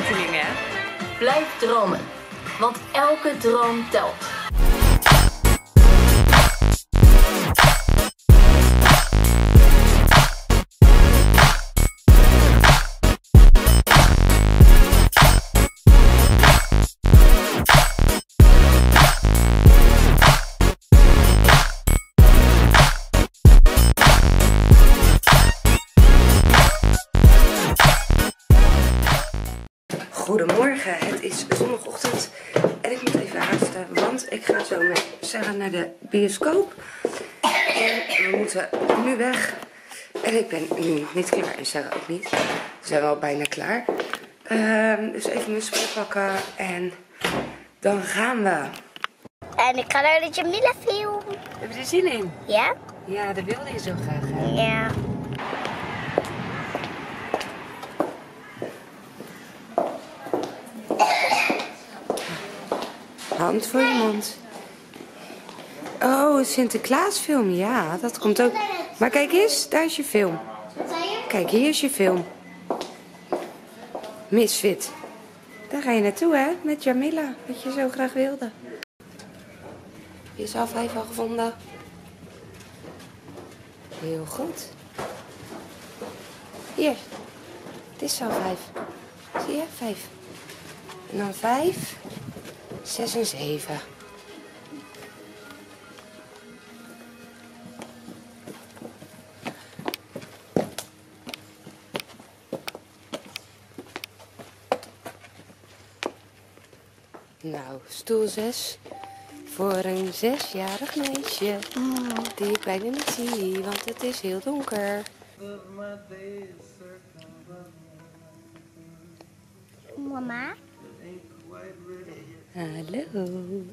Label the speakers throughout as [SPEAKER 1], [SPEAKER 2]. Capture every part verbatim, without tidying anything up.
[SPEAKER 1] aftiteling, hè?
[SPEAKER 2] Blijf dromen, want elke droom telt.
[SPEAKER 3] Goedemorgen, het is zondagochtend en ik moet even haasten, want ik ga zo met Sarah naar de bioscoop. En we moeten nu weg. En ik ben nu nog niet klaar en Sarah ook niet. We zijn wel bijna klaar. Um, dus even mijn spullen pakken en dan gaan we.
[SPEAKER 4] En ik ga naar de Jamila film.
[SPEAKER 3] Heb je er zin in?
[SPEAKER 4] Ja?
[SPEAKER 3] Ja, dat wilde je zo graag. Hè?
[SPEAKER 4] Ja.
[SPEAKER 3] Hand voor je mond. Oh, een Sinterklaasfilm. Ja, dat komt ook. Maar kijk eens, daar is je film.
[SPEAKER 4] Wat zei je?
[SPEAKER 3] Kijk, hier is je film. Misfit. Daar ga je naartoe, hè? Met Jamila, wat je zo graag wilde. Heb je zaal vijf al gevonden? Heel goed. Hier. Het is zaal vijf. Zie je? Vijf. En dan vijf. Zes en zeven. Nou, stoel zes. Voor een zesjarig meisje. Mm. Die ik bijna niet zie, want het is heel donker.
[SPEAKER 4] Mama?
[SPEAKER 3] Hallo.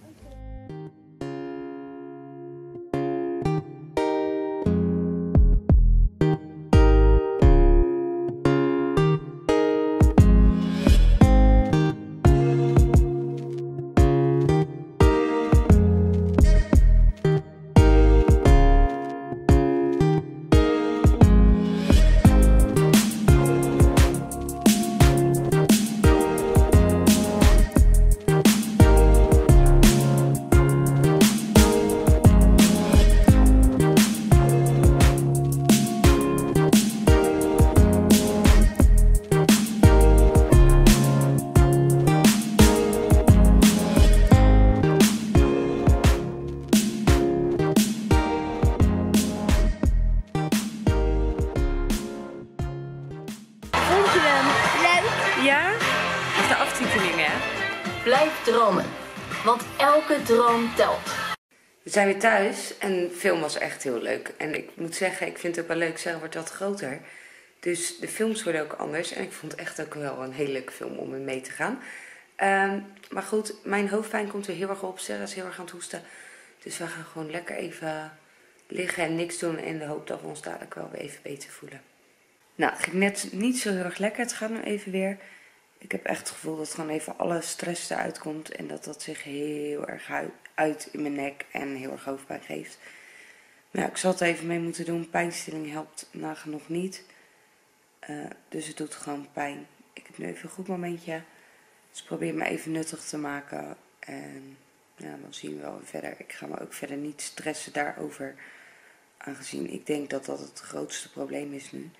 [SPEAKER 3] Ja? Dat is de aftiteling, hè?
[SPEAKER 2] Blijf dromen, want elke droom telt.
[SPEAKER 3] We zijn weer thuis en de film was echt heel leuk. En ik moet zeggen, ik vind het ook wel leuk, Sarah wordt wat groter. Dus de films worden ook anders. En ik vond het echt ook wel een hele leuke film om in mee te gaan. Um, maar goed, mijn hoofdpijn komt er heel erg op. Sarah is heel erg aan het hoesten. Dus we gaan gewoon lekker even liggen en niks doen. In de hoop dat we ons dadelijk wel weer even beter voelen. Nou, het ging net niet zo heel erg lekker. Het gaat nu even weer. Ik heb echt het gevoel dat gewoon even alle stress eruit komt. En dat dat zich heel erg uit in mijn nek en heel erg hoofdpijn geeft. Maar ja, ik zal het even mee moeten doen. Pijnstilling helpt nagenoeg niet. Uh, dus het doet gewoon pijn. Ik heb nu even een goed momentje. Dus probeer me even nuttig te maken. En ja, dan zien we wel verder. Ik ga me ook verder niet stressen daarover. Aangezien ik denk dat dat het grootste probleem is nu.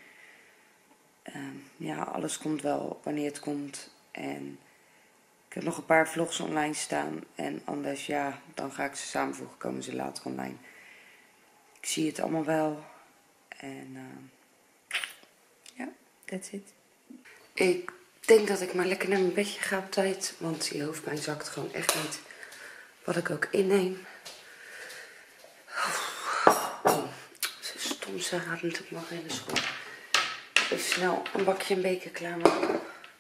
[SPEAKER 3] Um, ja, alles komt wel wanneer het komt. En ik heb nog een paar vlogs online staan. En anders, ja, dan ga ik ze samenvoegen. Komen ze later online. Ik zie het allemaal wel. En uh, ja, that's it. Ik denk dat ik maar lekker naar mijn bedje ga op tijd. Want die hoofdpijn zakt gewoon echt niet. Wat ik ook inneem. Oh, zo stom, ze gaat natuurlijk nog in de school. Even snel een bakje en beker klaarmaken.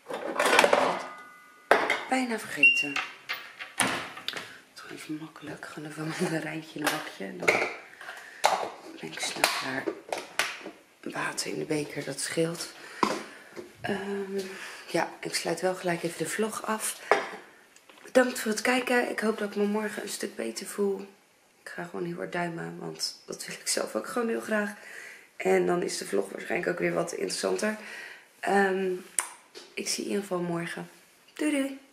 [SPEAKER 3] Bijna vergeten. Het is even makkelijk. Gewoon even een mandarijntje in een bakje. En dan ben ik snel klaar. Water in de beker, dat scheelt. Um, ja, ik sluit wel gelijk even de vlog af. Bedankt voor het kijken. Ik hoop dat ik me morgen een stuk beter voel. Ik ga gewoon heel hard duimen, want dat wil ik zelf ook gewoon heel graag. En dan is de vlog waarschijnlijk ook weer wat interessanter. Um, ik zie je in ieder geval morgen. Doei doei!